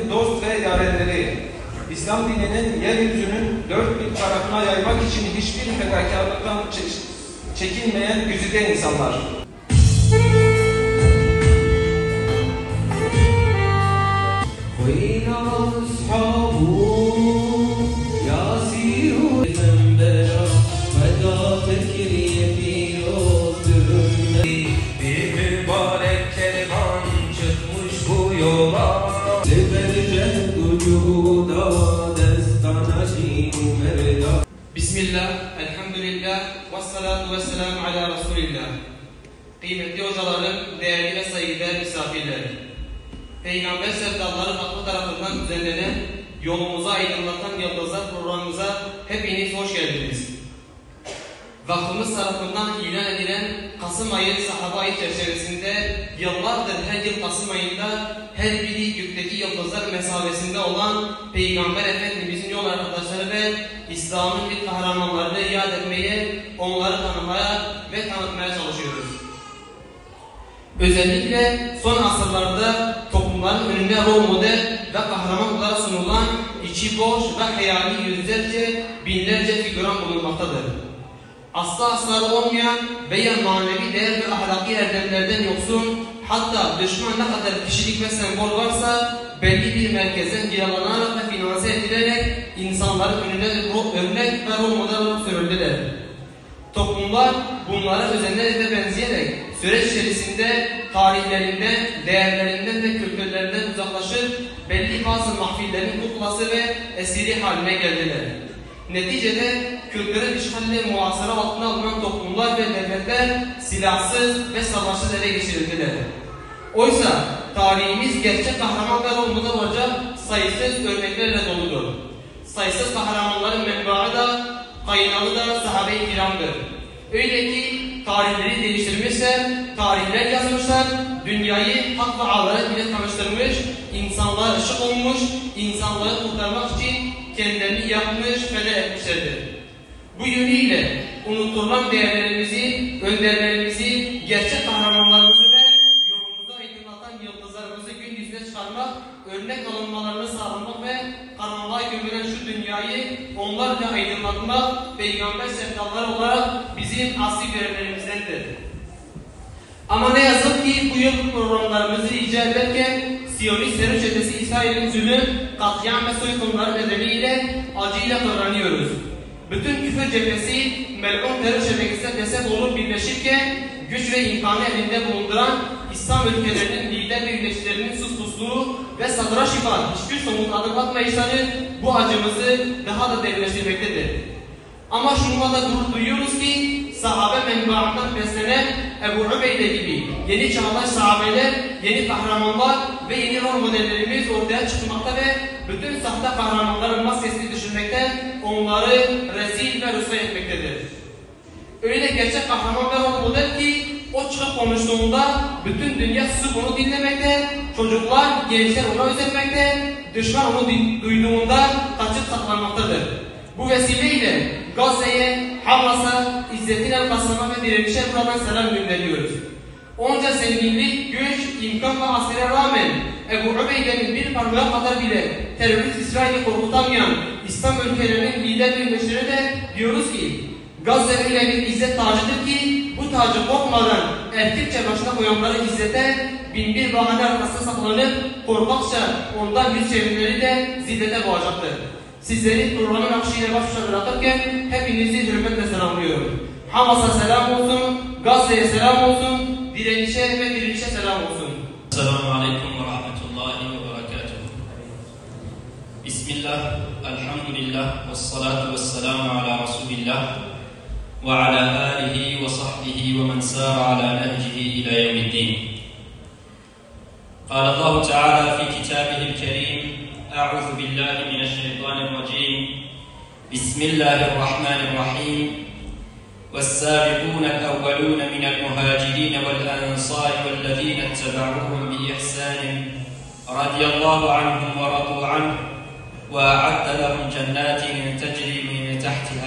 dost ve yarenleri, İslam dininin yeryüzünün dört bir tarafına yaymak için hiçbir fedakarlıktan çekinmeyen güzide insanlar. Bir mübarek kervan çıkmış bu yola. Bismillah, elhamdülillah, vessalatu vesselamu ala Resulillah. Kıymetli hocalarım, değerli ve saygıdeğer misafirler. Peygamber sevdaları haklı tarafından düzenlenen, yolumuza aydınlatan yıldızlar programımıza hepiniz hoş geldiniz. Vakfımız tarafından ilan edilen Kasım ayı Sahaba ayı çerçevesinde yıllardır her yıl Kasım ayında her biri gökteki yıldızlar mesabesinde olan Peygamber Efendimizin yol arkadaşları ve İslam'ın bir kahramanlarını yad etmeye, onları tanımaya ve tanıtmaya çalışıyoruz. Özellikle son asırlarda toplumların önünde rol model ve kahraman olarak sunulan içi boş ve hayali yüzlerce, binlerce figüran bulunmaktadır. Aslı asları olmayan veya manevi değer ve ahlaki erdemlerden yoksun, hatta düşman ne kadar kişilik ve sembol varsa belli bir merkezden kiralanarak ve finanse edilerek insanların önüne örnek ve rol model olarak sürüldüler. Toplumlar bunlara özenlerek ve benzeyerek süreç içerisinde tarihlerinden, değerlerinden ve kültürlerinden uzaklaşıp belli bazı mahfillerin kuklası ve esiri haline geldiler. Neticede kültürel işgalle muhasara altına alınan toplumlar ve devletler silahsız ve savaşsız ele geçirildiler. Oysa tarihimiz gerçek kahraman ve rol model olacak sayısız örneklerle doludur. Sayısız kahramanların menbaı da, kaynağı da sahabe-i kiramdır. Öyle ki tarihleri değiştirmişler, tarihler yazmışlar, dünyayı hak ve adalet ile tanıştırmış, insanlığa ışık olmuş, insanlığı kurtarmak için kendilerini yakmış, feda etmişlerdir. Bu yönüyle unutulan değerlerimizi, önderlerimizi, gerçek kahramanlarımızı ve yolumuzu aydınlatan yıldızlarımızı gün yüzüne çıkarmak, örnek alınmalarını sağlamak ve karanlığa gömülen şu dünyayı onlarla aydınlatmak, Peygamber sevdaları olarak bizim asli görevlerimizdendir. Ama ne yazık ki bu yıl programlarımızı icra ederken Siyonist terör çetesi İsrail'in zulüm, katliam ve soykırımları nedeniyle acıyla kıvranıyoruz. Bütün küfür cephesi melun terör şebekesine destek olup birleşirken güç ve imkanı elinde bulunduran İslam ülkelerinin lider ve yöneticilerinin suspusluğu ve sadra şifa hiçbir somut adım atmayışları bu acımızı daha da derinleştirmektedir. Ama şununla da gurur duyuyoruz ki sahabe menbaından beslenen Ebu Ubeyde gibi yeni çağdaş sahabeler, yeni kahramanlar ve yeni rol modellerimiz ortaya çıkmakta ve bütün sahte kahramanların maskesini düşürmekte, onları rezil ve rüsva etmektedir. Öyle gerçek kahraman ve rol model ki o çıkıp konuştuğunda bütün dünya susup onu dinlemekte, çocuklar, gençler ona özenmekte, düşman onu duyduğunda kaçıp saklanmaktadır. Bu vesileyle Gazze'ye, Hamas'a, İzzettin el-Kassam'a ve direnişe buradan selam gönderiyoruz. Onca zenginlik, güç, imkan ve askere rağmen Ebu Ubeyde'nin bir parmağı kadar bile terörist İsrail'i korkutamayan İslam ülkelerinin lider yöneticileri de diyoruz ki Gazze ile bir izzet tacıdır ki bu tacı korkmadan erkekçe başına koyanları izzete binbir bahane arkasına saklanıp korkakça ondan yüz çevirmeleri de ziddete boğacaktır. Sizleri programın akışıyla baş başa bırakırken hepinizi hürmetle selamlıyorum. Hamas'a selam olsun, Gazze'ye selam olsun, direnişe ve direnişe selam olsun. Esselamu Aleyküm ve Rahmetullahi ve Berekatuhu. Bismillah, elhamdülillah, vessalatu vesselamu ala Resulillah ve ala alihi ve sahbihi ve men sâra ala nehcihi ila yevmiddin. قال الله تعالى في كتابه الكريم أعوذ بالله من الشيطان الرجيم بسم الله الرحمن الرحيم والسابقون الأولون من المهاجرين والأنصار والذين اتبعوهم بإحسان رضي الله عنهم ورضوا عنه وأعد لهم جنات تجري من تحتها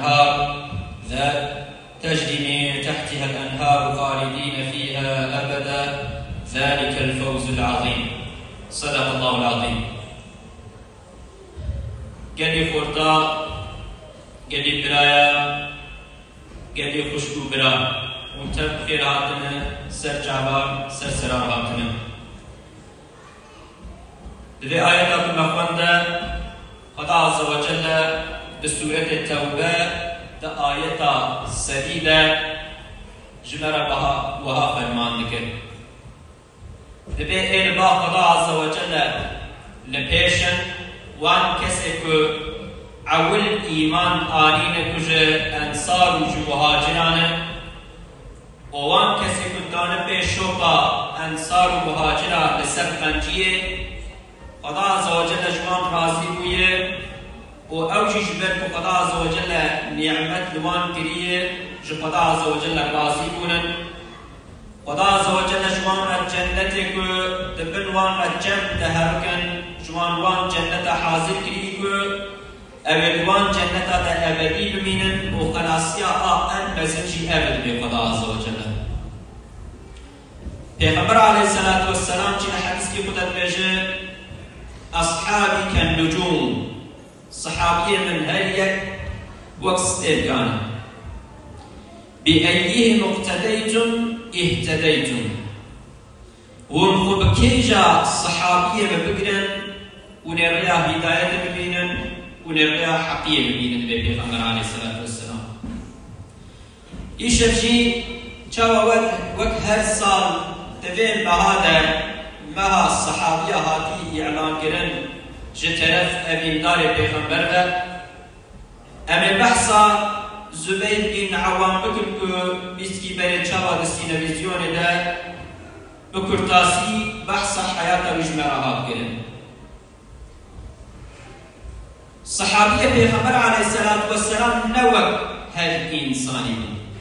الأنهار خالدين فيها أبدا ذلك الفوز العظيم صدق الله العظيم گلی خورتا گلی برایا گلی خوشبو برا ممتب خیر هاتنه سر جعبان سر سرار هاتنه في آية المخوندة خدا عز وجل بسورة التوبة دا آية سديدة جمرة بها وها فرمان ذكر في إلبا خدا عز وجل لبيشن وان كسك عول إيمان آلين كج أنصار ومهاجران وان كسك دان بيشوبا أنصار ومهاجران لسبقنجية خدا عز وجل جوان راضي بويه و اوجي جبر خدا عز وجل نعمت لوان كريه جو خدا عز وجل راضي بونن خدا عز وجل جوان جنتك دبن وان جنت هركن جوان وان جنت حاضر كريه اول وان جنت ابدي بمينن و خلاصيا ان بزنجي ابد بخدا عز وجل پیغمبر عليه الصلاه والسلام جي حديث كي خدت بيجه أصحابي كالنجوم صحابية من هريك وقت إرقان بأيهم اقتديتم اهتديتم ونخبكيجا صحابية ببقرن ونريا هداية ببينن ونريا حقية ببينن بيغمبر عليه الصلاة والسلام إيشبجي چاوا وقت هر سال تفين بهذا مها الصحابية هاتي إعلان كرن جترف أبين دار پیغمبر أمي بحثا زبير بن عوام بكر كو بيسكي بري چاوا دستين فيزيون ده بكرتاسي بحثا حياة وجمرهات كرن صحابية پیغمبر عليه الصلاة والسلام نوك هر إنساني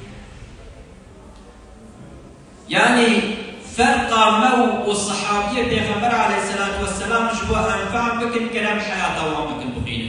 يعني فرق مو والصحابية بيغمبر عليه الصلاة والسلام جوا أنفع بكن كلام حياته وبكن بقينه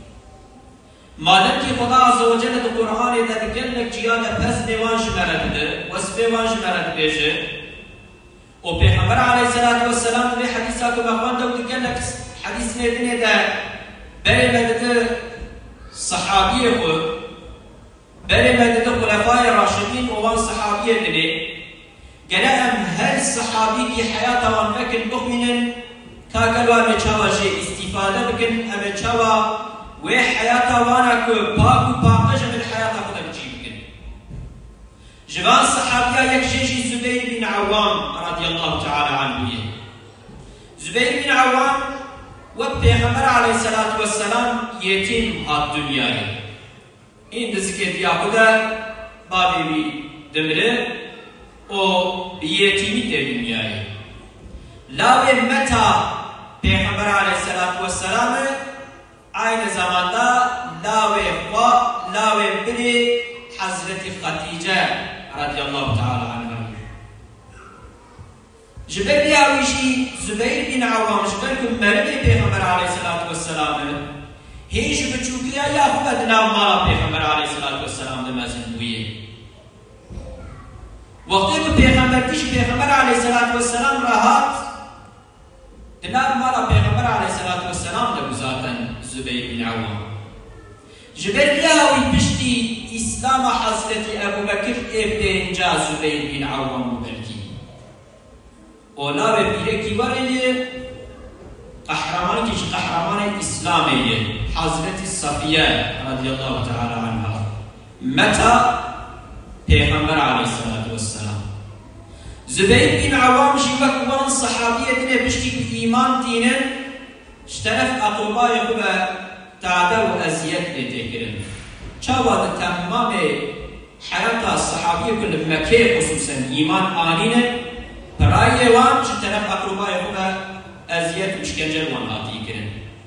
مالك خدا عز وجل القرآن إذا ذكرنك جيادة بس نوان جمرد وصفه جمرد بيجه وبيغمبر عليه الصلاة والسلام في حديثاته مخوانده وذكرنك حديث نيدن ده بري مدد صحابية خو بري مدد خلفاء الراشدين وان صحابية دني قلهم هل صحابي في حياته وانفكن بخمين كاكلوا مچاوا جي استفادة بكن امچاوا وي حياته وانا كو باكو باقش من حياته خدا بجي بكن جوان صحابيا يكشيشي زبير بن عوام رضي الله تعالى عنه زبير بن عوام وبيغمبر عليه الصلاة والسلام يتيم هالدنيا إن ذكر ياخذ بابي دمره او يتيمي الدنيا لاوي متى پیغمبر عليه الصلاة والسلام عين زمان دا لاوي خوا لاوي بني حضرت خديجة رضي الله تعالى عنها جبل ياويشي زبير بن عوام جبلكم مرمي پیغمبر عليه الصلاة والسلام هيش بچوكيا ياخذ نام مالا پیغمبر عليه الصلاة والسلام دمازن بويه وقتی که پیغمبر علیه الصلاة والسلام راحت دناب مالا پیغمبر علیه الصلاة والسلام لگذارتن زبیر بن عوام جبر بیاوی پشتی اسلام حضرت ابو بکر ابن انجا زبیر بن عوام بلکی اولا به بیره کی وره قهرمان کش قهرمان اسلامیه حضرت صفیه رضی الله تعالی عنها متى پیغمبر علیه الصلاة والسلام زبير بن عوام شبك وان صحابية دينه بشتي بإيمان دينه اشترف أقرباء يقوم تعدو أزياد لتكرن شاوة تمام حياة الصحابية كل مكة خصوصا إيمان آنينه براي وان اشترف أقرباء يقوم أزياد مشكنجر وان هاتيكرن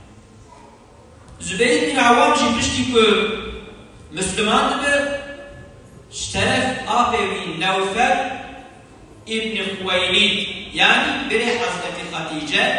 زبير بن عوام بشتي مسلمان دبر اشترف آبوي نوفل ابن خويلد يعني بني حضرت خديجة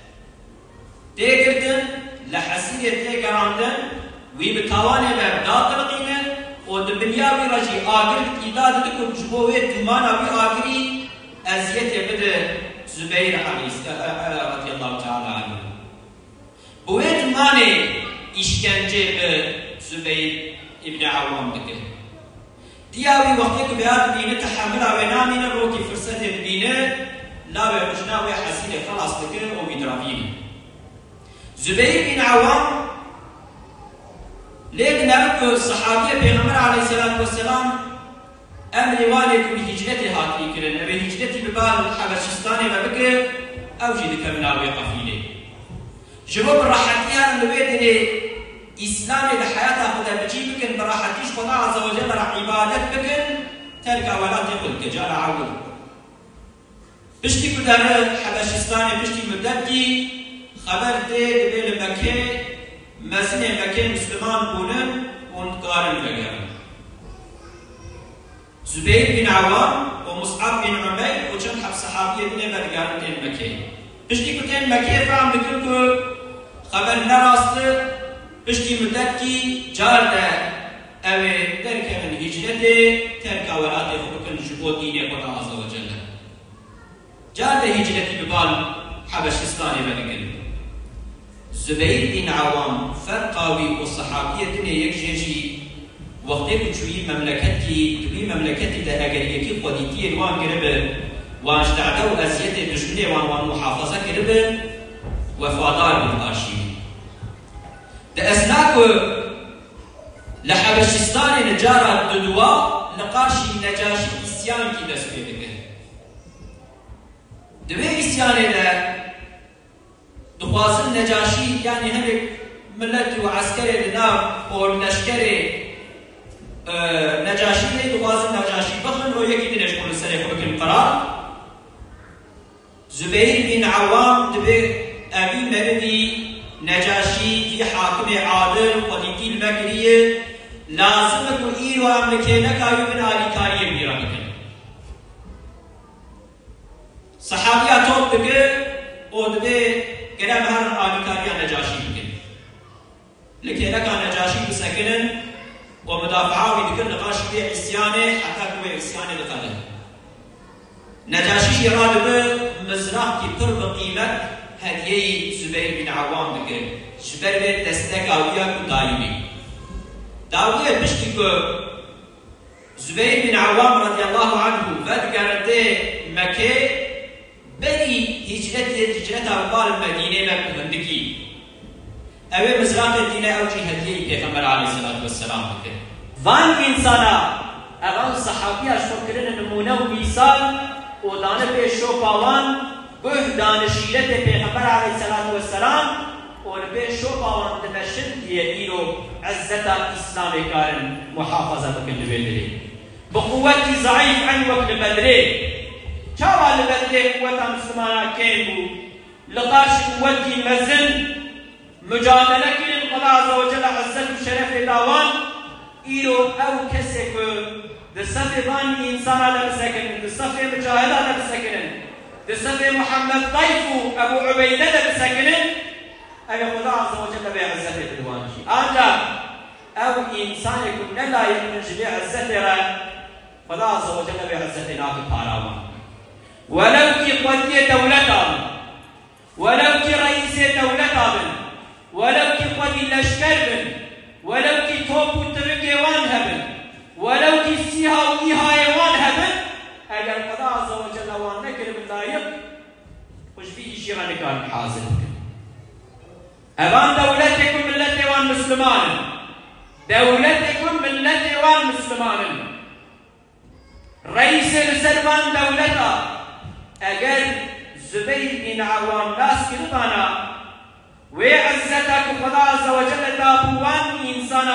تيكرتن لحسية تيكراندن ويبتواني برداد القيمة ودبنيا برجي آقر إداد لكم جبوه دمانا بآقري أزيت بدا زبير رضي الله تعالى عنه بوه دماني işkence به زبیر ابن عوام بکه دیاوی وقتی که بیاد بینه تحمل و نامینه رو که فرصت بینه لا به رجنا و حسین خلاص بکه و میدرافین زبیر بن عوام ليك نبكو الصحابية بيغمر عليه الصلاة والسلام أمر والد بهجرته هاتي كرن بهجرته ببال الحبشستاني وبكر أوجد كمناوي قفيلة جبوب الراحتية الويدني إسلامي لحياته خدا بجي بكن براحتيش خدا عز وجل رح عبادت بكن تلك ولا تقل كجال عود بشتي كدار الحبشستاني بشتي مدتي خبر دي دبيل مكة مسنه مكة مسلمان بونن ونقارن بگرن زبير بن عوام ومصعب بن عمير وچند حب صحابية بنه برگرن تين مكة بشتي كتين مكة فهم بكن كو خبر نراست بشتي مدتي جار ده اوه درك من هجرته ترك ولاته خبكن جبو دين خدا عز وجل جار ده هجرتي ببال حبشستاني برگرن زبير بن عوام فرقاوي والصحابية دنيا يكجيجي وقتی کچوی مملکتی ده اگریکی خودیتی وان کرده وان شتعده و ازیت دشمنی وان محافظه کرده وفادار بالارشیو ده اسناکو لحبشستان نجارة ددوا لقارشي نجاشي اسيان کی دست بده دوی اسیان ده دخوازن نجاشي يعني هنك ملت وعسكري لنا ولشكري نجاشي دخوازن نجاشي بخن ويكي دنش كل سنة خبك القرار زبير بن عوام دبي أبي مردي نجاشي في حاكم عادل وديتي المكرية لازم تقول وأمريكينك أيو من آلي كاريه ميرانك صحابيات توب ودبي كلام هر آلكاريا نجاشي بكن لكن لك نجاشي بسكنن ومدافعه بكل نقاش في عصيانه حتى كوي عصيانه دخله نجاشي راد بمزرعه كي قرب قيمه هديه زبير بن عوام بكن زبير دستك اويا كدايمي داويه بشكي زبير بن عوام رضي الله عنه فذكرته مكه بني هجرتها وقال المدينة لكهندكي أبي مزرعة الدينة أو جهتي پیغمبر عليه الصلاة والسلام بكر وان إنسانا أغان صحابي أشتر كرن نمونه ومثال ودانه بشو باوان به دانشيرت پیغمبر عليه الصلاة والسلام ونبشو باوان دمشن يدينو عزة إسلام كارن محافظة بكر لبدري بقوة ضعيف عن وقت بدري چاوا لبدري قوة مسلمانا كيبو لقاش قوتي مزن مجادلة كرن الله عز وجل عزت وشرف داوان إيرو أو كسك دصف بان إنسان لبسكن دصف مجاهدة لبسكن دصف محمد ضيف أبو عبيدة لبسكن أي الله عز وجل بعزت دوانشي أنجا أو إنسان كن لا يمنج بعزت الله عز وجل بعزت ناك باراوان ولو كي قوتي دولتهم ولو كي رئيس دولتهم ولو كي قوتي لشكر ولو كي توبو تركي وان هبن ولو كي سيها وإيها وان هبن أجل الله عز وجل وان نكر باللايق وش في إشيرا كان حاضر أبان دولتكم ملتي وان مسلمان دولتكم ملتي وان مسلمان رئيس السلمان دولتا اگر زبير بن عوام ناس كربانا وعزتك خدا عز وجل دابوان انسان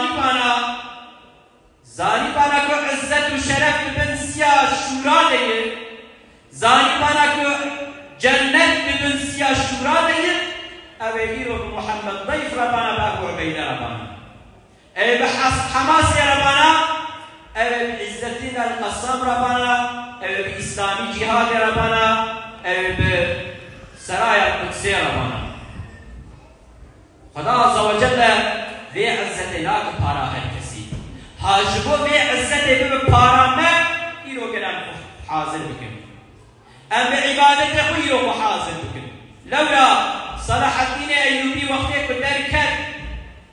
زاني بانا كو عزت وشرف بن سيا شورا ديه زاني بانا كو جنت بن سيا شورا ديه اوهيرو محمد ضيف ربانا بابو عبيدة ربانا اي بحس حماس ربانا اي بعزتنا القسام ربانا بإسلامي جهاد ربنا بسرايا القدس ربنا خدا عز وجل ذي عزة لا كبارا هالكسي هاجبو ذي عزة ببارا ما إلو كلام حاضر بكم أم بعبادة خيرو حاضر بكم لولا صلاح الدين أيوبي وقتك بالدركات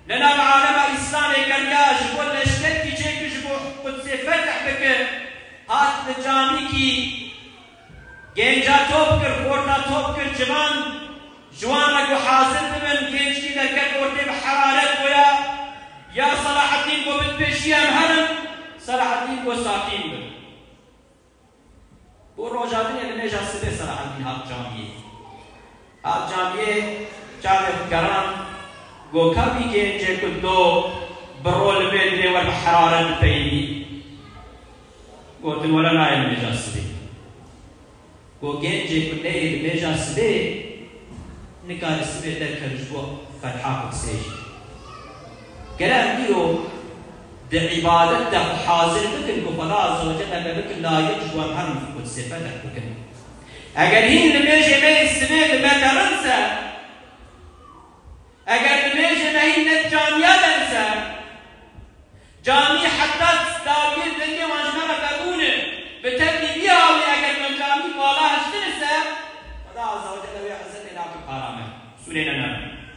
هات لجامی کی گنجا توب کر خورتا توب کر جوان لگو حاضر ببن گنج کی درکت ورده بحرارت گویا یا صلاح الدین گو بتبشی هم هرم صلاح الدین گو ساکین بن بو روجاتن لنجا سبه صلاح الدین هات جامیه جامعه خودگران گو کبی گنجه کدو برول بدري والحرارة البيني قلت ولا لا يمجا سبي وجنجي كنيه يمجا سبي نكار سبي ذلك الجوا فتحة سيج كلام ديو بعبادته حاضر بكن كفلا عز وجل بكن لا يجوا هم في صفاتك بكن اگر هين لمجي ما السبي ما ترنسى اگر لمجي ما هين الجامعة تنسى جامعی حتی داویل دنیا وانجمه بگونه به تبنی بیاوی اگر من جامعی بالا هشتنسه خدا عز و جل وی عزت الاکی قارامه سوره ننام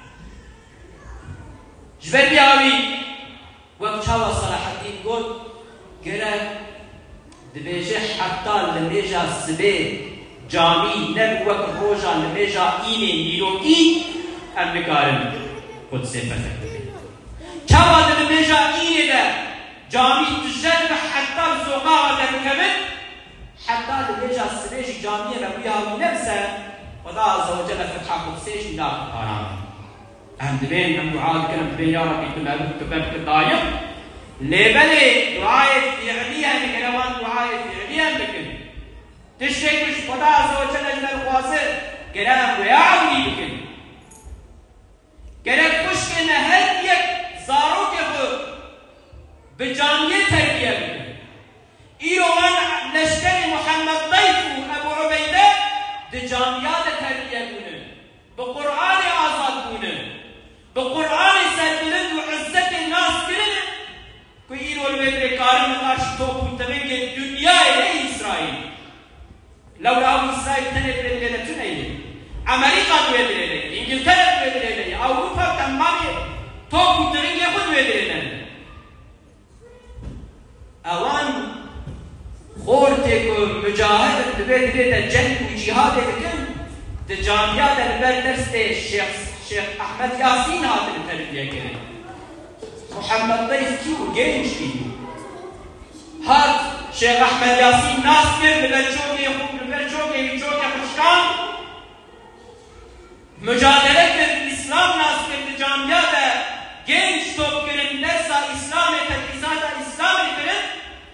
جبر بیاوی وقت چاوا صلاح الدین گل گره دبیجه حتی لمیجا سبه جامعی نبی وقت روژا لمیجا اینه نیروکی امکارن خود صفتک چاوا لمیجا اینه ده جامعی تجرب حتی زوقا و درکمت حتی لمیجا سبیج جامعی ربیها و نفسه خدا عز و جل فتحا قدسیش لاک قارامه هم دبین من دعا کنم دبین یا ربی کل هدف کبب کدایم لیبلی دعای فعلی هم کلوان دعای فعلی هم بکن تشتکش خدا عز و جل جل خواسه گرم ویعوی بکن گرم خوشک نهد یک زاروک خود به جامعه تربیه بکن ایروان لشکر محمد ضیف و ابو عبیده ده جامعه تربیه کنه به قرآن آزاد کنه به قرآن سربلند و عزت ناس کنه که ایرو الویدر کارم نقاش توپون تبین که دنیای لی اسرائیل لولا او اسرائیل تنه بلیده تنه عملی قد ویدر لی انگلتر ویدر لی اوروپا تمامی توپون تبین که خود ویدر لی اوان خورته که مجاهد دبیر دبیر جنگ و جهاد بکن ده جامعه در بردرس شیخ احمد یاسین هاتن تربیه کرد محمد ضیف کیو گنج کیو هات شیخ احمد یاسین ناس کرد ببرچوگه خوب ببرچوگه خوشکان مجادله کرد اسلام ناس کرد جامعه ده گنج توب کرد نرسا اسلام تدریسات اسلام کرد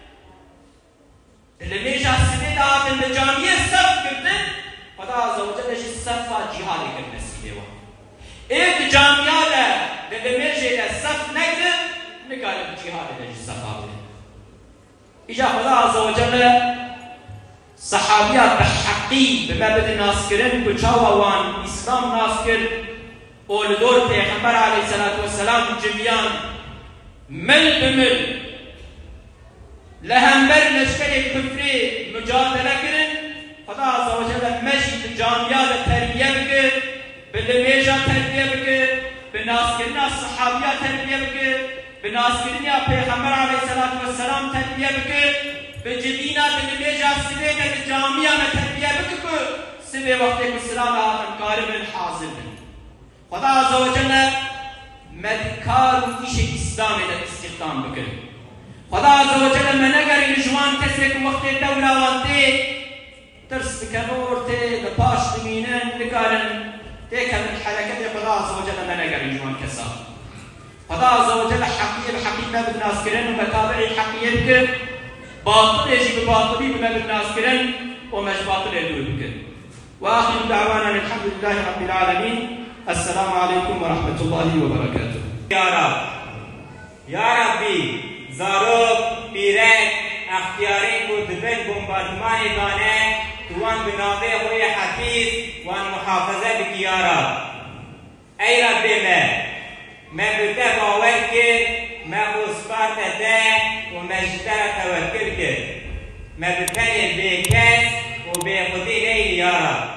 لمیجا سبید هاتن به جامعه صف کردن خدا عز و جل صفا جهاد کرد نسیده وان ایک جامعه ده لمیجه صف نگرد نکارد جهاد ده صفا بده ایجا خدا عز و جل صحابیات به حقی به مبد ناس کردن کچاو وان اسلام ناس کرد اولدور پیغمبر علیه السلام جمیان مل بمل لهمبر لشکر کفری مجادله کرن خدا عز و جل مجید جامعه تربیه بکر به لمیجا تربیه بکر به ناسکرین صحابیه تربیه بکر به ناسکرین پیغمبر علیه السلام تربیه بکر به جبینا به لمیجا سبه به جامعه تربیه بکر سبه وقتی که سلام آتن کارب حاضر بن خدا عز و جل مدکار و ایش اسلام استخدام بکر خدا عز و جل من اگر جوان کسی که وقت دوله وانتی ترس بکنور تی دپاش دمینن بکارن تیکن الحرکت خدا عز و جل من اگر جوان کسا خدا عز و جل حقیه بحقیه مبد ناس کرن و متابعی حقیه بکن باطل يجي بباطلي بمبد ناس كرن ومش باطل يدور بكن وآخر دعوانا الحمد لله رب العالمين السلام عليكم ورحمة الله وبركاته یا ربی زاروب پیرک اختیاری کو دبن بمباردمان دانه توان بناوه خوی حفیظ وان محافظه بکی یا رب ای ربی من بده باور که من خصفات ده و مجدر توکل کرد من بکنی به کس و به خودی لیلی یا رب